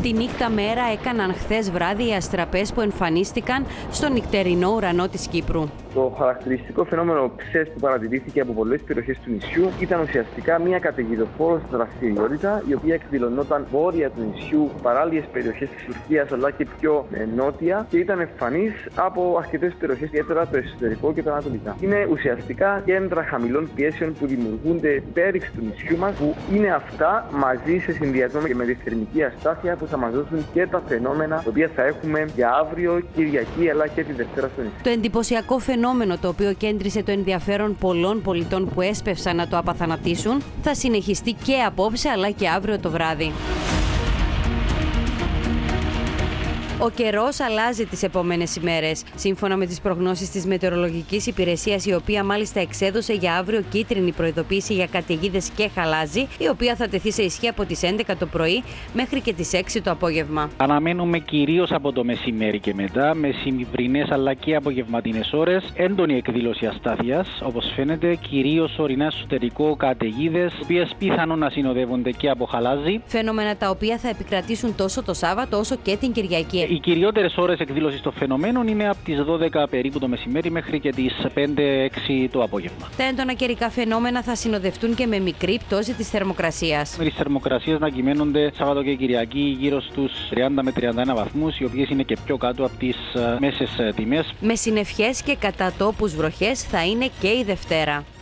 Τη νύχτα μέρα έκαναν χθες βράδυ οι αστραπές που εμφανίστηκαν στο νυχτερινό ουρανό της Κύπρου. Το χαρακτηριστικό φαινόμενο ψες που παρατηρήθηκε από πολλές περιοχές του νησιού ήταν ουσιαστικά μια καταιγιδοφόρος δραστηριότητα, η οποία εκδηλωνόταν βόρεια του νησιού, παράλιες περιοχές της Τουρκίας αλλά και πιο νότια, και ήταν εμφανής από αρκετές περιοχές, ιδιαίτερα το εσωτερικό και τα ανατολικά. Είναι ουσιαστικά κέντρα χαμηλών πιέσεων που δημιουργούνται πέριξ του νησιού μας, που είναι αυτά μαζί σε συνδυασμό και με τη θερμική αστάθεια που θα μας δώσουν και τα φαινόμενα τα οποία θα έχουμε για αύριο, Κυριακή αλλά και τη Δευτέρα στο νησί. Το εντυπωσιακό φαινόμενο, το οποίο κέντρισε το ενδιαφέρον πολλών πολιτών που έσπευσαν να το απαθανατήσουν, θα συνεχιστεί και απόψε αλλά και αύριο το βράδυ. Ο καιρός αλλάζει τις επόμενες ημέρες. Σύμφωνα με τις προγνώσεις της Μετεωρολογικής Υπηρεσίας, η οποία μάλιστα εξέδωσε για αύριο κίτρινη προειδοποίηση για καταιγίδες και χαλάζι, η οποία θα τεθεί σε ισχύ από τις 11 το πρωί μέχρι και τις 6 το απόγευμα. Αναμένουμε κυρίως από το μεσημέρι και μετά, μεσημβρινές αλλά και απογευματινές ώρες, έντονη εκδήλωση αστάθειας, όπως φαίνεται, κυρίως ορεινά εσωτερικό καταιγίδες, οι οποίες πιθανόν να συνοδεύονται και από χαλάζι. Φαινόμενα τα οποία θα επικρατήσουν τόσο το Σάββατο όσο και την Κυριακή. Οι κυριότερες ώρες εκδήλωσης των φαινομένων είναι από τις 12 περίπου το μεσημέρι μέχρι και τις 5-6 το απόγευμα. Τα έντονα καιρικά φαινόμενα θα συνοδευτούν και με μικρή πτώση της θερμοκρασίας. Με τις θερμοκρασίες να κυμαίνονται Σάββατο και Κυριακή γύρω στους 30 με 31 βαθμούς, οι οποίες είναι και πιο κάτω από τις μέσες τιμές. Με συννεφιές και κατά τόπους βροχές θα είναι και η Δευτέρα.